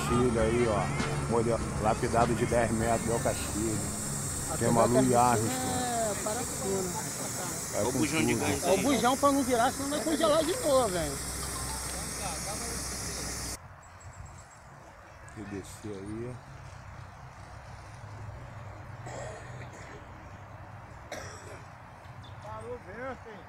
Castilho aí, ó. Modelo, lapidado de 10 metros, Del Castilho. Tem uma Louis Armstrong. É, parafina. É o bujão de gás. É o bujão pra não virar, senão vai congelar de novo, velho. E descer aí. Parou o vento, hein?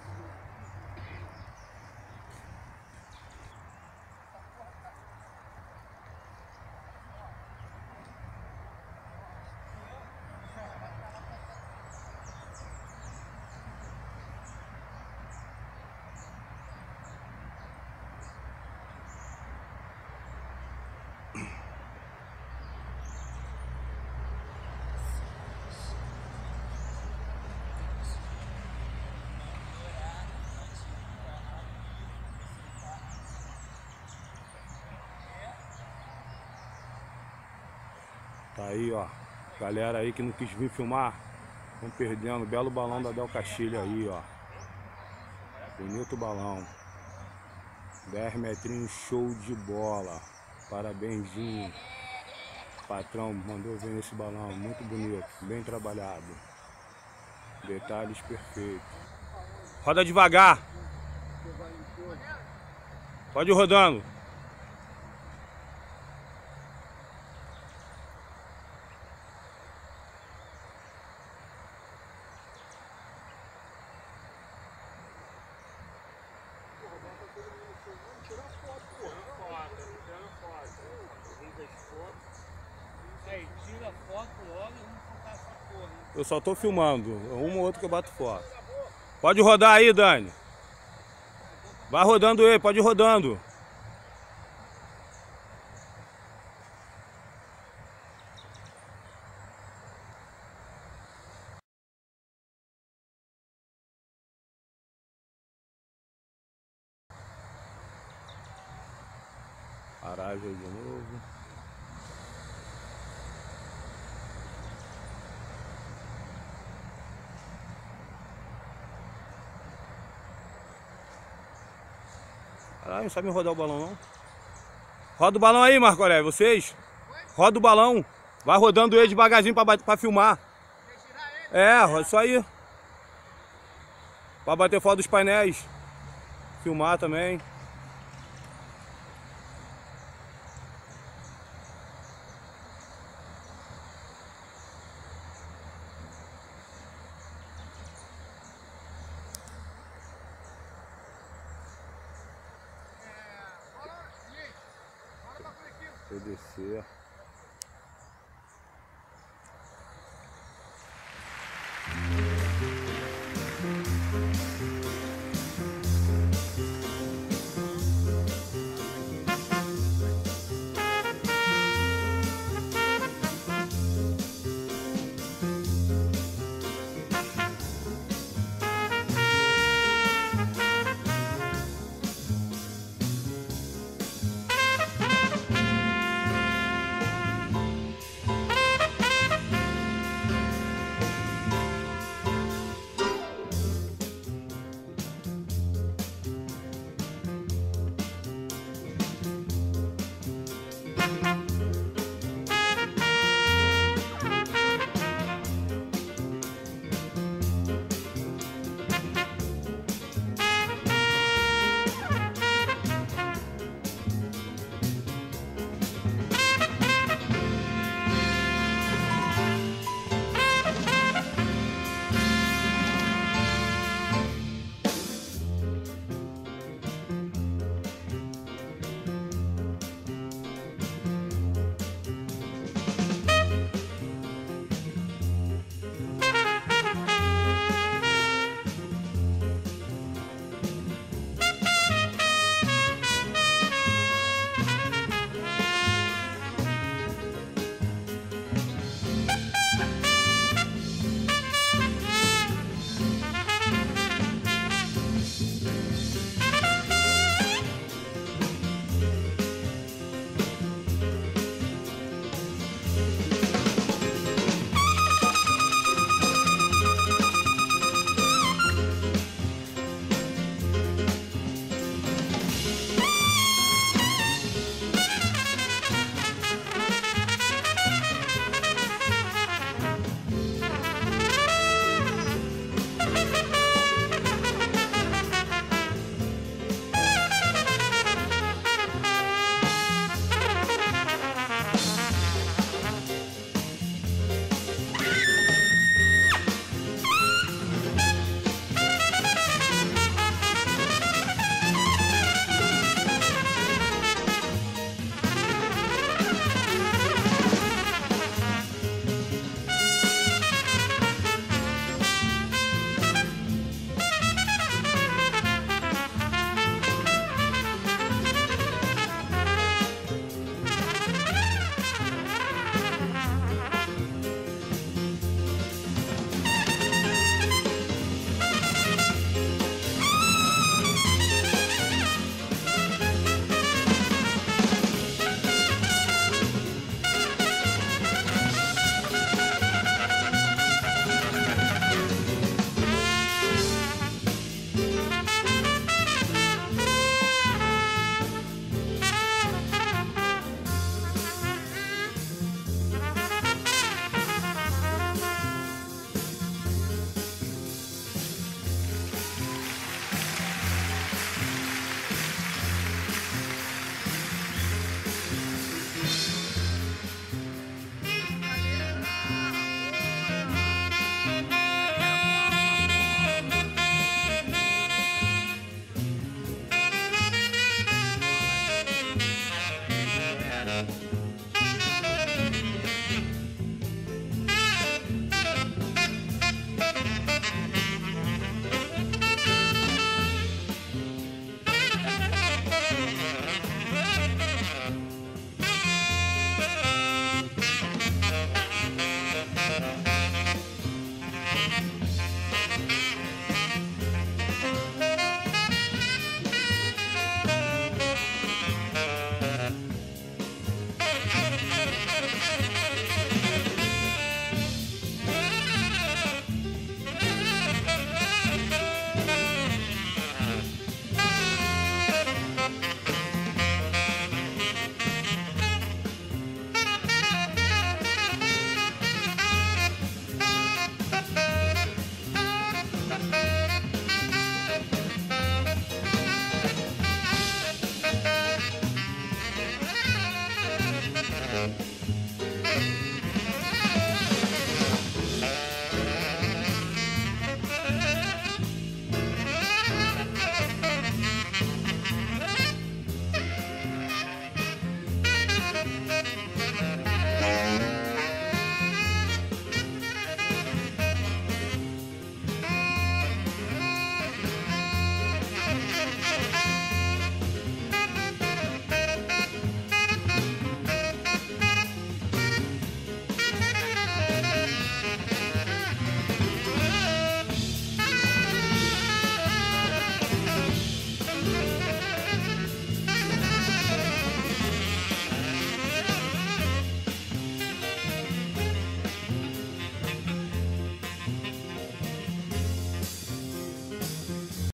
Tá aí, ó. Galera aí que não quis vir filmar, estão perdendo. Belo balão da Del Castilho aí, ó. Bonito balão. 10 metrinhos, show de bola. Parabenzinho. O patrão mandou ver esse balão. Muito bonito, bem trabalhado. Detalhes perfeitos. Roda devagar. Pode ir rodando. Tira foto logo e vamos soltar essa porra. Eu só tô filmando, um ou outro que eu bato foto. Pode rodar aí, Dani. Vai rodando aí, pode ir rodando. Aragem aí de novo. Caralho, não sabe rodar o balão não? Roda o balão aí, Marco Aurélio, vocês? Roda o balão. Vai rodando ele devagarzinho pra filmar. É, só aí. Pra bater foto dos painéis. Filmar também. Vou descer.